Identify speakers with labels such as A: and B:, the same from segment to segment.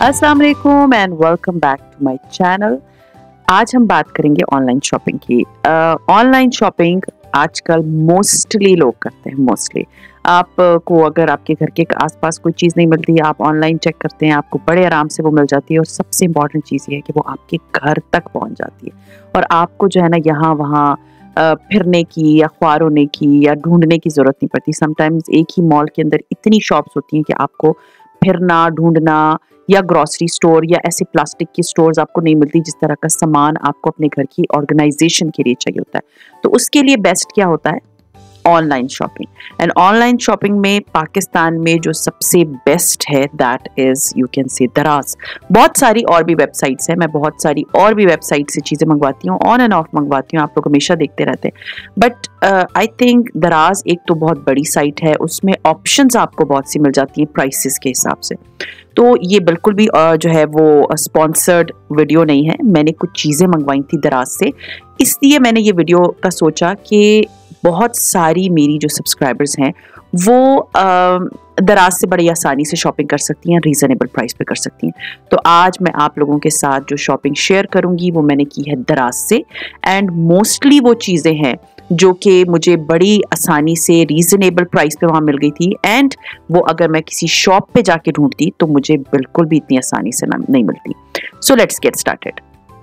A: अस्सलाम वालेकुम and welcome back to my channel. आज हम बात करेंगे ऑनलाइन शॉपिंग की। ऑनलाइन शॉपिंग आजकल मोस्टली लोग करते हैं। मोस्टली आपको अगर आपके घर के आसपास कोई चीज़ नहीं मिलती, आप ऑनलाइन चेक करते हैं, आपको बड़े आराम से वो मिल जाती है। और सबसे इम्पॉर्टेंट चीज़ ये है कि वो आपके घर तक पहुंच जाती है और आपको जो है ना यहाँ वहाँ फिरने की या ख्वार होने की या ढूंढने की ज़रूरत नहीं पड़ती। समटाइम्स एक ही मॉल के अंदर इतनी शॉप्स होती हैं कि आपको फिरना, ढूंढना, या ग्रोसरी स्टोर या ऐसे प्लास्टिक की स्टोर्स आपको नहीं मिलती जिस तरह का सामान आपको अपने घर की ऑर्गेनाइजेशन के लिए चाहिए होता है। तो उसके लिए बेस्ट क्या होता है? Online shopping. And online shopping में पाकिस्तान में जो सबसे बेस्ट है that is you can say दराज। बहुत सारी और भी वेबसाइट्स हैं, मैं बहुत सारी और भी वेबसाइट से चीज़ें मंगवाती हूँ, ऑन एंड ऑफ मंगवाती हूँ, आप लोग हमेशा देखते रहते हैं। बट आई थिंक दराज एक तो बहुत बड़ी साइट है, उसमें ऑप्शंस आपको बहुत सी मिल जाती हैं प्राइसेस के हिसाब से। तो ये बिल्कुल भी जो है वो स्पॉन्सर्ड वीडियो नहीं है। मैंने कुछ चीज़ें मंगवाई थी दराज से, इसलिए मैंने ये वीडियो का सोचा कि बहुत सारी मेरी जो सब्सक्राइबर्स हैं वो दराज से बड़ी आसानी से शॉपिंग कर सकती हैं, रीज़नेबल प्राइस पे कर सकती हैं। तो आज मैं आप लोगों के साथ जो शॉपिंग शेयर करूंगी वो मैंने की है दराज से। एंड मोस्टली वो चीज़ें हैं जो कि मुझे बड़ी आसानी से रीज़नेबल प्राइस पे वहाँ मिल गई थी। एंड वो अगर मैं किसी शॉप पे जाके ढूंढती तो मुझे बिल्कुल भी इतनी आसानी से नहीं मिलती। So let's get started.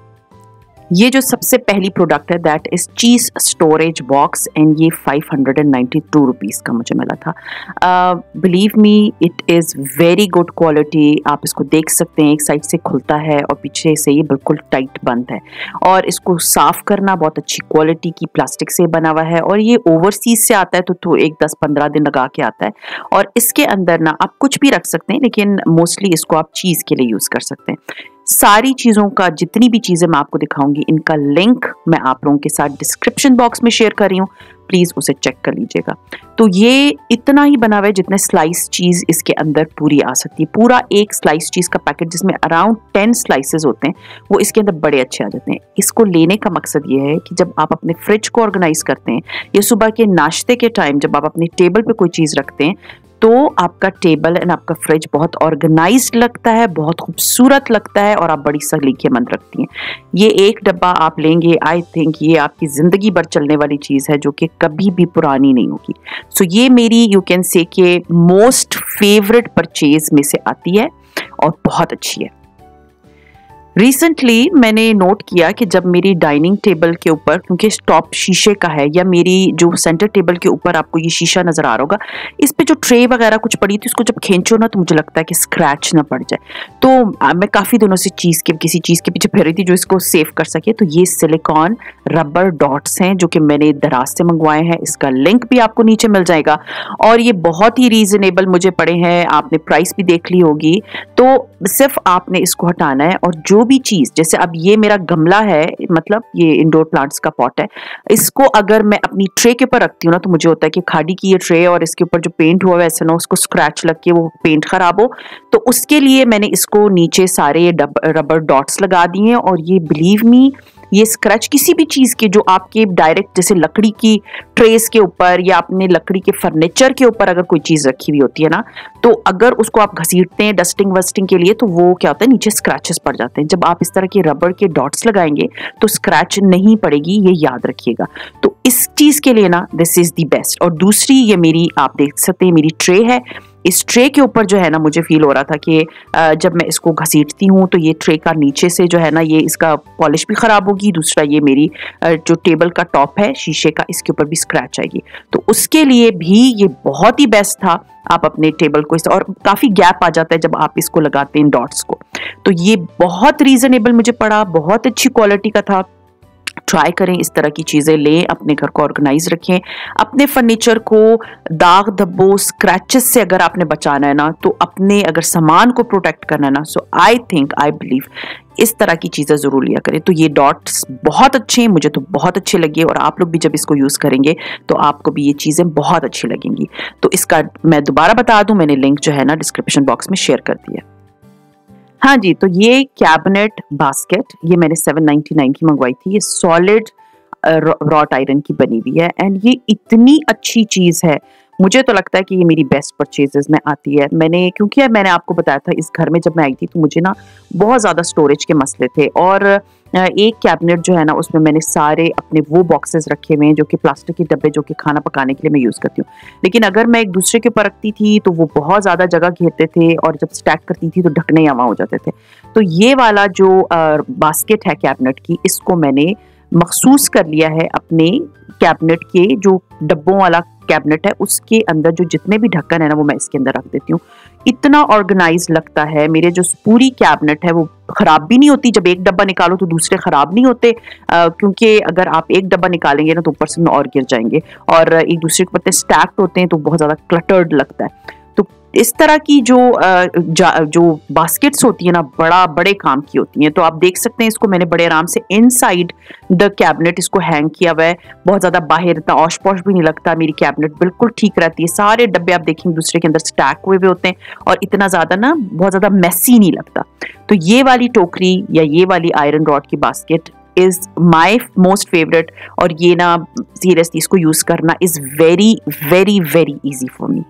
A: ये जो सबसे पहली प्रोडक्ट है that is cheese storage box and ये 592 रुपीज़ का मुझे मिला था। Believe me it is very good quality. आप इसको देख सकते हैं, एक साइड से खुलता है और पीछे से ये बिल्कुल टाइट बंद है। और इसको साफ़ करना बहुत अच्छी क्वालिटी की प्लास्टिक से बना हुआ है और ये ओवरसीज से आता है तो एक 10-15 दिन लगा के आता है। और इसके अंदर ना आप कुछ भी रख सकते हैं, लेकिन मोस्टली इसको आप चीज़ के लिए यूज़ कर सकते हैं। सारी चीज़ों का, जितनी भी चीज़ें मैं आपको दिखाऊंगी, इनका लिंक मैं आप लोगों के साथ डिस्क्रिप्शन बॉक्स में शेयर कर रही हूँ, प्लीज़ उसे चेक कर लीजिएगा। तो ये इतना ही बना हुआ है जितने स्लाइस चीज़ इसके अंदर पूरी आ सकती है। पूरा एक स्लाइस चीज़ का पैकेट जिसमें अराउंड 10 स्लाइसेस होते हैं वो इसके अंदर बड़े अच्छे आ जाते हैं। इसको लेने का मकसद ये है कि जब आप अपने फ्रिज को ऑर्गेनाइज करते हैं या सुबह के नाश्ते के टाइम जब आप अपने टेबल पे कोई चीज़ रखते हैं तो आपका टेबल एंड आपका फ्रिज बहुत ऑर्गेनाइज्ड लगता है, बहुत खूबसूरत लगता है और आप बड़ी सलीकेमंद रखती हैं। ये एक डब्बा आप लेंगे, आई थिंक ये आपकी ज़िंदगी भर चलने वाली चीज़ है जो कि कभी भी पुरानी नहीं होगी। सो ये मेरी यू कैन से कि मोस्ट फेवरेट परचेज में से आती है और बहुत अच्छी है। रिसेंटली मैंने नोट किया कि जब मेरी डाइनिंग टेबल के ऊपर, क्योंकि टॉप शीशे का है, या मेरी जो सेंटर टेबल के ऊपर आपको ये शीशा नज़र आ रहा होगा, इस पे जो ट्रे वगैरह कुछ पड़ी थी उसको जब खींचो ना तो मुझे लगता है कि स्क्रैच ना पड़ जाए। तो मैं काफ़ी दिनों से किसी चीज़ के पीछे फिर रही थी जो इसको सेव कर सके। तो ये सिलिकॉन रबर डॉट्स हैं जो कि मैंने दराज से मंगवाए हैं। इसका लिंक भी आपको नीचे मिल जाएगा और ये बहुत ही रीज़नेबल मुझे पड़े हैं। आपने प्राइस भी देख ली होगी। तो सिर्फ आपने इसको हटाना है और जो भी चीज़, जैसे अब ये मेरा गमला है, मतलब ये इंडोर प्लांट्स का पॉट है, इसको अगर मैं अपनी ट्रे के ऊपर रखती हूँ ना तो मुझे होता है कि खाड़ी की ये ट्रे और इसके ऊपर जो पेंट हुआ है ऐसा ना उसको स्क्रैच लग के वो पेंट खराब हो। तो उसके लिए मैंने इसको नीचे सारे ये रबर डॉट्स लगा दिए हैं और ये बिलीव मी ये स्क्रैच किसी भी चीज़ के जो आपके डायरेक्ट, जैसे लकड़ी की ट्रेस के ऊपर या अपने लकड़ी के फर्नीचर के ऊपर अगर कोई चीज़ रखी हुई होती है ना, तो अगर उसको आप घसीटते हैं डस्टिंग वस्टिंग के लिए तो वो क्या होता है, नीचे स्क्रैचेस पड़ जाते हैं। जब आप इस तरह के रबर के डॉट्स लगाएंगे तो स्क्रैच नहीं पड़ेगी, ये याद रखिएगा। तो इस चीज़ के लिए ना दिस इज़ द बेस्ट। और दूसरी ये मेरी, आप देख सकते हैं मेरी ट्रे है। इस ट्रे के ऊपर जो है ना मुझे फील हो रहा था कि जब मैं इसको घसीटती हूँ तो ये ट्रे का नीचे से जो है ना ये इसका पॉलिश भी ख़राब होगी। दूसरा ये मेरी जो टेबल का टॉप है शीशे का, इसके ऊपर भी स्क्रैच आएगी। तो उसके लिए भी ये बहुत ही बेस्ट था। आप अपने टेबल को और काफ़ी गैप आ जाता है जब आप इसको लगाते हैं डॉट्स को। तो ये बहुत रीज़नेबल मुझे पड़ा, बहुत अच्छी क्वालिटी का था। ट्राई करें, इस तरह की चीज़ें लें, अपने घर को ऑर्गेनाइज रखें। अपने फर्नीचर को दाग धब्बों स्क्रैचेस से अगर आपने बचाना है ना, तो अपने अगर सामान को प्रोटेक्ट करना है ना, सो आई बिलीव इस तरह की चीज़ें ज़रूर लिया करें। तो ये डॉट्स बहुत अच्छे हैं, मुझे तो बहुत अच्छे लगे और आप लोग भी जब इसको यूज़ करेंगे तो आपको भी ये चीज़ें बहुत अच्छी लगेंगी। तो इसका मैं दोबारा बता दूं, मैंने लिंक जो है ना डिस्क्रिप्शन बॉक्स में शेयर कर दिया। हाँ जी, तो ये कैबिनेट बास्केट ये मैंने 799 की मंगवाई थी। ये सॉलिड रॉट आयरन की बनी हुई है एंड ये इतनी अच्छी चीज़ है, मुझे तो लगता है कि ये मेरी बेस्ट परचेजेस में आती है। क्योंकि मैंने आपको बताया था इस घर में जब मैं आई थी तो मुझे ना बहुत ज़्यादा स्टोरेज के मसले थे, और एक कैबिनेट जो है ना उसमें मैंने सारे अपने वो बॉक्सेस रखे हुए हैं जो कि प्लास्टिक के डब्बे जो कि खाना पकाने के लिए मैं यूज़ करती हूँ। लेकिन अगर मैं एक दूसरे के ऊपर रखती थी तो वो बहुत ज़्यादा जगह घेरते थे, और जब स्टैक करती थी तो ढकने हवा हो जाते थे। तो ये वाला जो बास्केट है कैबिनेट की, इसको मैंने मखसूस कर लिया है अपने कैबिनेट के जो डब्बों वाला कैबिनेट है उसके अंदर। जो जितने भी ढक्कन है ना वो मैं इसके अंदर रख देती हूँ। इतना ऑर्गेनाइज लगता है। मेरे जो पूरी कैबिनेट है वो खराब भी नहीं होती। जब एक डब्बा निकालो तो दूसरे खराब नहीं होते, क्योंकि अगर आप एक डब्बा निकालेंगे ना तो ऊपर से और गिर जाएंगे, और एक दूसरे के पत्ते स्टैक्ड होते हैं तो बहुत ज्यादा क्लटर्ड लगता है। तो इस तरह की जो बास्केट्स होती है ना बड़े काम की होती हैं। तो आप देख सकते हैं इसको मैंने बड़े आराम से इनसाइड द कैबिनेट इसको हैंग किया हुआ है। बहुत ज्यादा बाहर इतना ऑश पॉश भी नहीं लगता। मेरी कैबिनेट बिल्कुल ठीक रहती है। सारे डब्बे आप देखेंगे दूसरे के अंदर स्टैक हुए हुए होते हैं, और इतना ज्यादा ना बहुत ज्यादा मेसी नहीं लगता। तो ये वाली टोकरी या ये वाली आयरन रॉड की basket is my most favourite, और ये ना सीरियसली इसको यूज करना is very very very easy for me.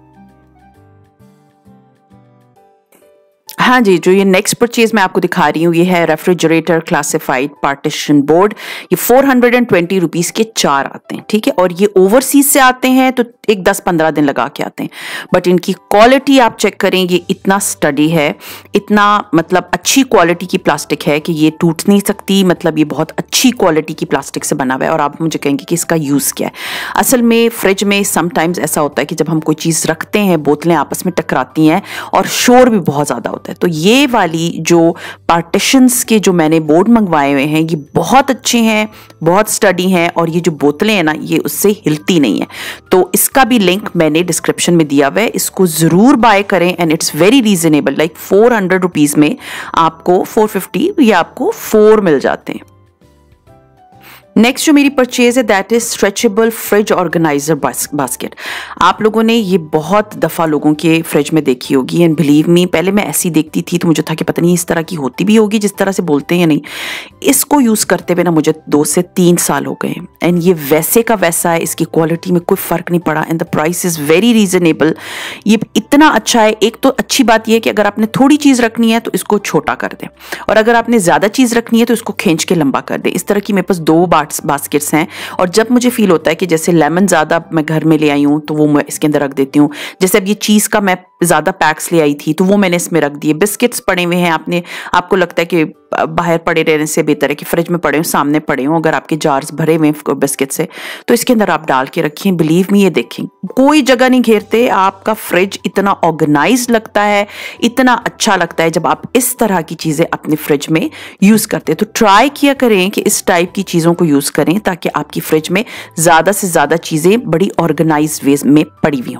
A: हाँ जी, जो ये नेक्स्ट परचेज मैं आपको दिखा रही हूँ ये है रेफ्रिजरेटर क्लासिफाइड पार्टीशन बोर्ड। ये 420 रुपीज के 4 आते हैं, ठीक है। और ये ओवरसीज से आते हैं तो एक 10-15 दिन लगा के आते हैं, बट इनकी क्वालिटी आप चेक करें, ये इतना स्टडी है, इतना मतलब अच्छी क्वालिटी की प्लास्टिक है कि ये टूट नहीं सकती। मतलब ये बहुत अच्छी क्वालिटी की प्लास्टिक से बना हुआ है। और आप मुझे कहेंगे कि इसका यूज क्या है। असल में फ्रिज में समटाइम्स ऐसा होता है कि जब हम कोई चीज रखते हैं बोतलें आपस में टकराती हैं और शोर भी बहुत ज्यादा होता है। तो ये वाली जो पार्टीशंस के जो मैंने बोर्ड मंगवाए हुए हैं ये बहुत अच्छे हैं, बहुत स्टडी हैं, और ये जो बोतलें हैं ना ये उससे हिलती नहीं है। तो इसका भी लिंक मैंने डिस्क्रिप्शन में दिया हुआ है, इसको जरूर बाय करें। And it's very reasonable, like 400 rupees में आपको 450 या आपको 4 मिल जाते हैं। नेक्स्ट जो मेरी परचेज है that is stretchable fridge organiser basket. आप लोगों ने ये बहुत दफ़ा लोगों के फ्रिज में देखी होगी, एंड बिलीव मी पहले मैं ऐसी देखती थी तो मुझे था कि पता नहीं इस तरह की होती भी होगी जिस तरह से बोलते हैं या नहीं। इसको यूज़ करते हुए ना मुझे 2 से 3 साल हो गए, एंड ये वैसे का वैसा है। इसकी क्वालिटी में कोई फ़र्क नहीं पड़ा, and the price is very reasonable. ये इतना अच्छा है। एक तो अच्छी बात यह है कि अगर आपने थोड़ी चीज़ रखनी है तो इसको छोटा कर दें, और अगर आपने ज़्यादा चीज़ रखनी है तो इसको खींच के लंबा कर दें। इस तरह की मेरे पास 2 बास्केट्स हैं, और जब मुझे फील होता है कि जैसे लेमन ज्यादा मैं घर में ले आई हूँ तो वो मैं इसके अंदर रख देती हूँ। जैसे अब ये चीज का मैं ज्यादा पैक्स ले आई थी तो वो मैंने इसमें रख दिए। बिस्किट्स पड़े हुए हैं, आपको लगता है कि बाहर पड़े रहने से बेहतर है कि फ्रिज में पड़े हो, सामने पड़े हो। अगर आपके जार्स भरे हुए हैं बिस्किट से तो इसके अंदर आप डाल के रखिए। बिलीव मी ये देखें कोई जगह नहीं घेरते। आपका फ्रिज इतना ऑर्गेनाइज लगता है, इतना अच्छा लगता है जब आप इस तरह की चीजें अपने फ्रिज में यूज करते हैं। तो ट्राई किया करें कि इस टाइप की चीजों को यूज करें ताकि आपकी फ्रिज में ज्यादा से ज्यादा चीजें बड़ी ऑर्गेनाइज वे में पड़ी हुई हों।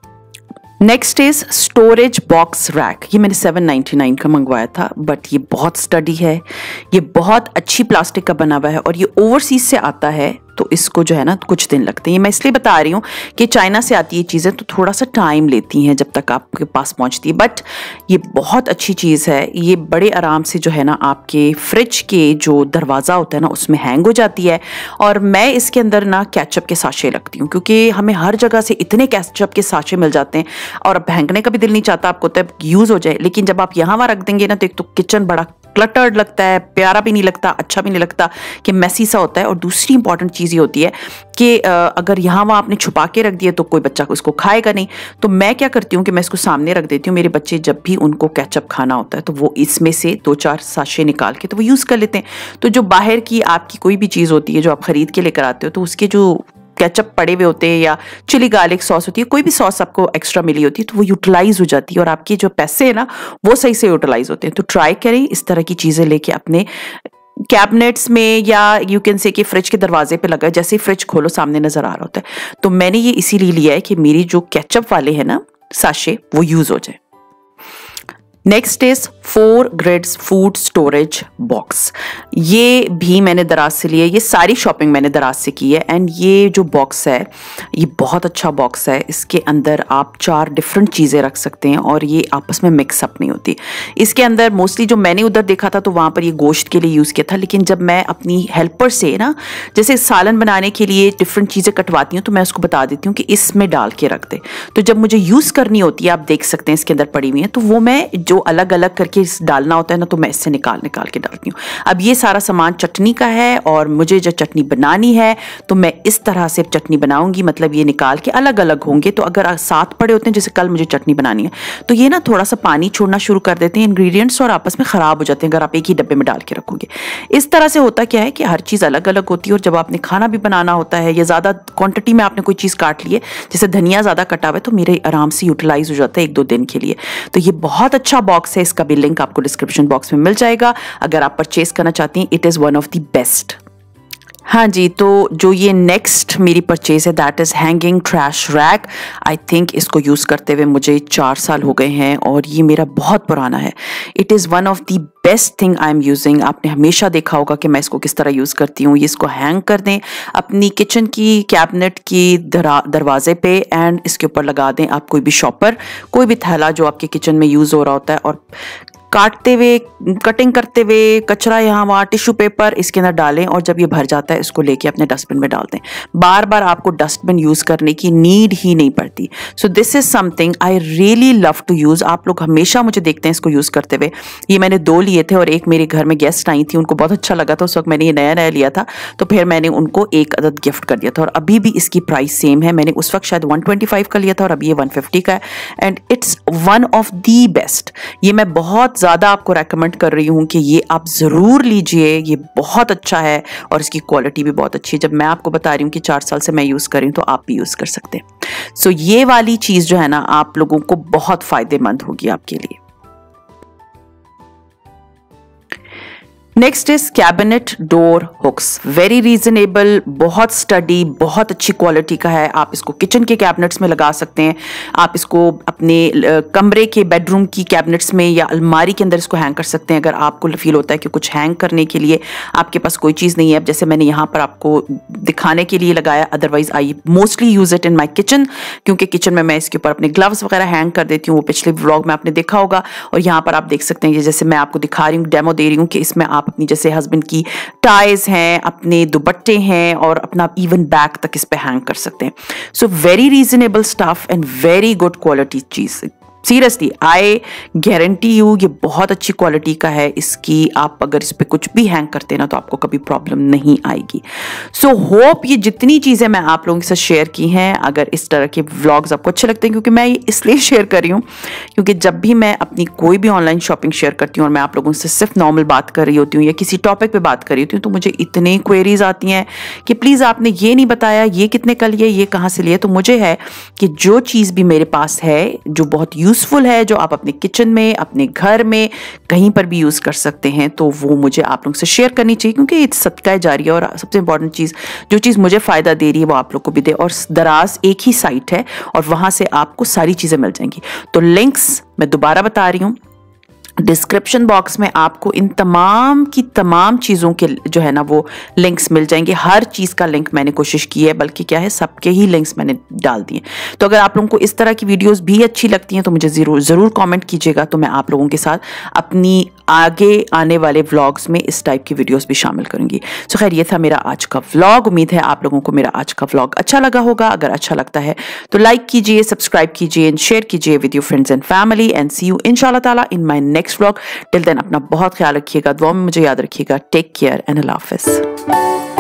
A: Next is storage box rack. ये मैंने 799 का मंगवाया था, बट ये बहुत स्टडी है, ये बहुत अच्छी प्लास्टिक का बना हुआ है, और ये ओवरसीज से आता है तो इसको जो है ना कुछ दिन लगते हैं। मैं इसलिए बता रही हूँ कि चाइना से आती है चीज़ें तो थोड़ा सा टाइम लेती हैं जब तक आपके पास पहुँचती है, बट ये बहुत अच्छी चीज़ है। ये बड़े आराम से जो है ना आपके फ्रिज के जो दरवाज़ा होता है ना उसमें हैंग हो जाती है। और मैं इसके अंदर ना केचप के साशे रखती हूँ, क्योंकि हमें हर जगह से इतने केचप के साशे मिल जाते हैं और अब फेंकने का भी दिल नहीं चाहता, आपको तब यूज़ हो जाए। लेकिन जब आप यहाँ वहाँ रख देंगे ना तो एक तो किचन बड़ा क्लटर्ड लगता है, प्यारा भी नहीं लगता, अच्छा भी नहीं लगता, कि मैसी सा होता है। और दूसरी इंपॉर्टेंट चीज़ ये होती है कि अगर यहाँ वहाँ आपने छुपा के रख दिया तो कोई बच्चा उसको खाएगा नहीं। तो मैं क्या करती हूँ कि मैं इसको सामने रख देती हूँ। मेरे बच्चे जब भी उनको केचप खाना होता है तो वो इसमें से 2-4 साशे निकाल के तो वो यूज़ कर लेते हैं। तो जो बाहर की आपकी कोई भी चीज़ होती है जो आप खरीद के लेकर आते हो तो उसके जो केचप पड़े हुए होते हैं या चिली गार्लिक सॉस होती है, कोई भी सॉस आपको एक्स्ट्रा मिली होती है तो वो यूटिलाइज हो जाती है और आपके जो पैसे है ना वो सही से यूटिलाइज होते हैं। तो ट्राई करें इस तरह की चीज़ें लेके अपने कैबिनेट्स में, या यू कैन से कि फ्रिज के दरवाजे पे लगा, जैसे ही फ्रिज खोलो सामने नजर आ रहा होता है। तो मैंने ये इसीलिए लिया है कि मेरी जो केचप वाले हैं ना साशे वो यूज हो जाए। Next is 4 grids food storage box. ये भी मैंने दराज से लिया है, ये सारी शॉपिंग मैंने दराज से की है। एंड ये जो बॉक्स है ये बहुत अच्छा बॉक्स है। इसके अंदर आप 4 डिफरेंट चीज़ें रख सकते हैं और ये आपस में मिक्सअप नहीं होती। इसके अंदर मोस्टली जो मैंने उधर देखा था तो वहाँ पर ये गोश्त के लिए यूज़ किया था, लेकिन जब मैं अपनी हेल्पर से ना जैसे सालन बनाने के लिए डिफरेंट चीज़ें कटवाती हूँ तो मैं उसको बता देती हूँ कि इसमें डाल के रख दे। तो जब मुझे यूज़ करनी होती है, आप देख सकते हैं इसके अंदर पड़ी हुई है, तो वो मैं जो अलग अलग करके डालना होता है ना, तो मैं इससे निकाल के डालती हूँ। अब ये सारा सामान चटनी का है और मुझे जो चटनी बनानी है तो मैं इस तरह से चटनी बनाऊंगी, मतलब ये निकाल के अलग अलग होंगे। तो अगर साथ पड़े होते हैं, जैसे कल मुझे चटनी बनानी है, तो ये ना थोड़ा सा पानी छोड़ना शुरू कर देते हैं इंग्रेडिएंट्स और आपस में खराब हो जाते हैं अगर आप एक ही डब्बे में डाल के रखोगे। इस तरह से होता क्या है कि हर चीज़ अलग अलग होती है और जब आपने खाना भी बनाना होता है या ज़्यादा क्वांटिटी में आपने कोई चीज़ काट ली है, जैसे धनिया ज़्यादा कटा हुआ है, तो मेरे आराम से यूटिलाइज हो जाता है 1-2 दिन के लिए। तो ये बहुत अच्छा बॉक्स है, इसका भी लिंक आपको डिस्क्रिप्शन बॉक्स में मिल जाएगा अगर आप परचेज करना चाहती हैं। It is one of the best. हाँ जी, तो जो ये नेक्स्ट मेरी परचेज है that is hanging trash rack. I think इसको यूज़ करते हुए मुझे 4 साल हो गए हैं और ये मेरा बहुत पुराना है। It is one of the best thing I am using. आपने हमेशा देखा होगा कि मैं इसको किस तरह यूज़ करती हूँ। ये इसको हैंग कर दें अपनी किचन की कैबिनेट की दरवाजे पे एंड इसके ऊपर लगा दें आप कोई भी शॉपर, कोई भी थैला जो आपके किचन में यूज़ हो रहा होता है, और काटते हुए कटिंग करते हुए कचरा यहाँ वहाँ टिश्यू पेपर इसके अंदर डालें और जब ये भर जाता है इसको लेके अपने डस्टबिन में डाल दें। बार बार आपको डस्टबिन यूज़ करने की नीड ही नहीं पड़ती। So this is something I really love to use. आप लोग हमेशा मुझे देखते हैं इसको यूज़ करते हुए। ये मैंने 2 लिए थे और एक मेरे घर में गेस्ट आई थी, उनको बहुत अच्छा लगा था। उस वक्त मैंने ये नया नया लिया था तो फिर मैंने उनको 1 अदद गिफ्ट कर दिया था और अभी भी इसकी प्राइस सेम है। मैंने उस वक्त शायद 125 का लिया था और अभी ये 150 का है and it's one of the best. ये मैं बहुत ज़्यादा आपको रेकमेंड कर रही हूँ कि ये आप ज़रूर लीजिए, ये बहुत अच्छा है और इसकी क्वालिटी भी बहुत अच्छी है। जब मैं आपको बता रही हूँ कि 4 साल से मैं यूज़ कर रही हूँ तो आप भी यूज़ कर सकते हैं। सो ये वाली चीज़ जो है ना आप लोगों को बहुत फ़ायदेमंद होगी आपके लिए। Next is cabinet door hooks. Very reasonable, बहुत स्टडी, बहुत अच्छी क्वालिटी का है। आप इसको किचन के कैबिनेट्स में लगा सकते हैं, आप इसको अपने कमरे के बेडरूम की कैबिनेट्स में या अलमारी के अंदर इसको हैंग कर सकते हैं अगर आपको फील होता है कि कुछ हैंग करने के लिए आपके पास कोई चीज़ नहीं है। अब जैसे मैंने यहाँ पर आपको दिखाने के लिए लगाया, otherwise I mostly use it in my kitchen, क्योंकि किचन में मैं इसके ऊपर अपने ग्लव्स वगैरह हैंग कर देती हूँ। वो पिछले व्लॉग में आपने देखा होगा और यहाँ पर आप देख सकते हैं, जैसे मैं आपको दिखा रही हूँ, डेमो दे रही हूँ कि इसमें आप अपनी जैसे हस्बैंड की टाइज हैं, अपने दुपट्टे हैं और अपना इवन बैग तक इस पे हैंग कर सकते हैं। So very reasonable stuff and very good quality चीज। सीरियसली आई गारंटी यू ये बहुत अच्छी क्वालिटी का है। इसकी आप अगर इस पे कुछ भी हैंग करते हैं ना तो आपको कभी प्रॉब्लम नहीं आएगी। सो होप ये जितनी चीज़ें मैं आप लोगों के साथ शेयर की हैं, अगर इस तरह के व्लॉग्स आपको अच्छे लगते हैं, क्योंकि मैं ये इसलिए शेयर कर रही हूँ क्योंकि जब भी मैं अपनी कोई भी ऑनलाइन शॉपिंग शेयर करती हूँ और मैं आप लोगों से सिर्फ नॉर्मल बात कर रही होती हूँ या किसी टॉपिक पे बात कर रही होती हूँ तो मुझे इतने क्वेरीज आती हैं कि प्लीज़ आपने ये नहीं बताया, ये कितने का लिया, ये कहाँ से लिया। तो मुझे है कि जो चीज़ भी मेरे पास है जो बहुत यूजफुल है, जो आप अपने किचन में, अपने घर में कहीं पर भी यूज कर सकते हैं, तो वो मुझे आप लोगों से शेयर करनी चाहिए क्योंकि ये सदका जारिया और सबसे इंपॉर्टेंट चीज, जो चीज मुझे फायदा दे रही है वो आप लोग को भी दे। और दराज एक ही साइट है और वहां से आपको सारी चीजें मिल जाएंगी। तो लिंक्स मैं दोबारा बता रही हूँ, डिस्क्रिप्शन बॉक्स में आपको इन तमाम की तमाम चीज़ों के जो है ना वो लिंक्स मिल जाएंगे। हर चीज़ का लिंक मैंने कोशिश की है, बल्कि क्या है सबके ही लिंक्स मैंने डाल दिए। तो अगर आप लोगों को इस तरह की वीडियोस भी अच्छी लगती हैं तो मुझे ज़रूर कमेंट कीजिएगा, तो मैं आप लोगों के साथ अपनी आगे आने वाले व्लॉग्स में इस टाइप की वीडियोस भी शामिल करूंगी। तो खैर ये था मेरा आज का व्लॉग। उम्मीद है आप लोगों को मेरा आज का व्लॉग अच्छा लगा होगा। अगर अच्छा लगता है तो लाइक कीजिए, सब्सक्राइब कीजिए एंड शेयर कीजिए with your friends and family and see you इंशाल्लाह ताला in my next vlog. Till then अपना बहुत ख्याल रखिएगा, दुआ में मुझे याद रखिएगा। टेक केयर एंड अल्लाह हाफिज़।